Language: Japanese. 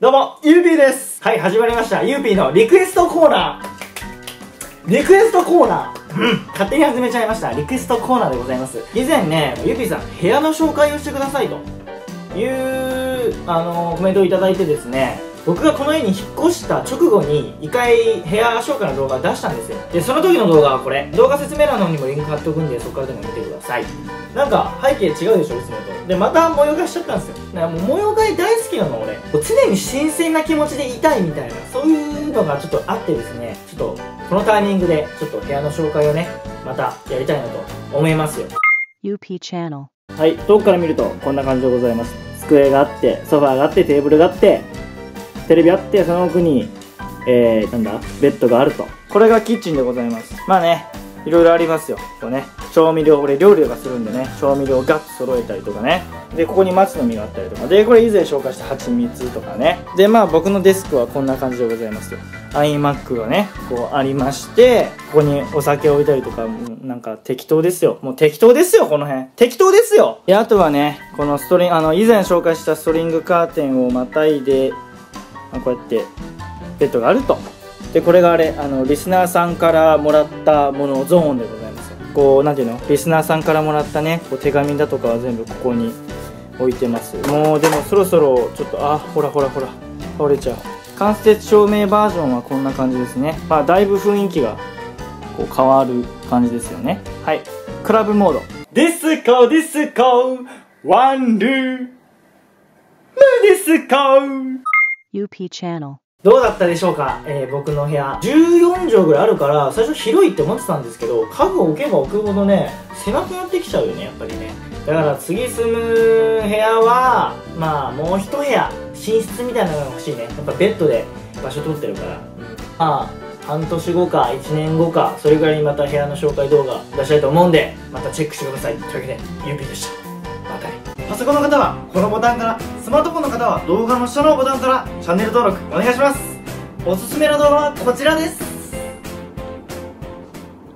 どうも、ゆうぴーです。はい、始まりました。ゆうぴーのリクエストコーナー。リクエストコーナー。勝手に始めちゃいました。リクエストコーナーでございます。以前ね、ゆうぴーさん、部屋の紹介をしてくださいという、コメントをいただいてですね、僕がこの家に引っ越した直後に一回部屋紹介の動画を出したんですよ。で、その時の動画はこれ。動画説明欄の方にもリンク貼っておくんで、そこからでも見てください。なんか背景違うでしょ、いつもと。で、また模様替えしちゃったんですよ。だからもう模様替え大好きなの俺。常に新鮮な気持ちでいたいみたいな、そういうのがちょっとあってですね、ちょっとこのタイミングでちょっと部屋の紹介をね、またやりたいなと思いますよ。 UP Channel。 はい、遠くから見るとこんな感じでございます。机があって、ソファーがあって、テーブルがあって、テレビあって、その奥に、なんだベッドがあると。これがキッチンでございます。まあね、いろいろありますよ。こうね、調味料、俺料理がするんでね、調味料をガッと揃えたりとかね。で、ここに松の実があったりとか。で、これ以前紹介した蜂蜜とかね。で、まあ僕のデスクはこんな感じでございますよ。iMac がね、こうありまして、ここにお酒を置いたりとか、なんか適当ですよ。もう適当ですよ、この辺。適当ですよ。で、あとはね、この以前紹介したストリングカーテンをまたいで、こうやってベッドがあると。で、これがあれ、リスナーさんからもらったものゾーンでございます。こう、なんていうの、リスナーさんからもらったね、こう手紙だとかは全部ここに置いてます。もうでもそろそろちょっと、ほら倒れちゃう。間接照明バージョンはこんな感じですね。まあだいぶ雰囲気がこう変わる感じですよね。はい、クラブモード。ディスコワンルームディスコ。 UP Channel。 どうだったでしょうか、僕の部屋14畳ぐらいあるから最初広いって思ってたんですけど、家具を置けば置くほどね狭くなってきちゃうよね、やっぱりね。だから次住む部屋はまあもう一部屋寝室みたいなのが欲しいね。やっぱベッドで場所取ってるから、まあ半年後か1年後かそれぐらいにまた部屋の紹介動画出したいと思うんで、またチェックしてください。というわけでゆうぴーでした。またね。パソコンの方はこのボタンから、スマートフォンの方は動画の下のボタンからチャンネル登録お願いします。おすすめの動画はこちらです。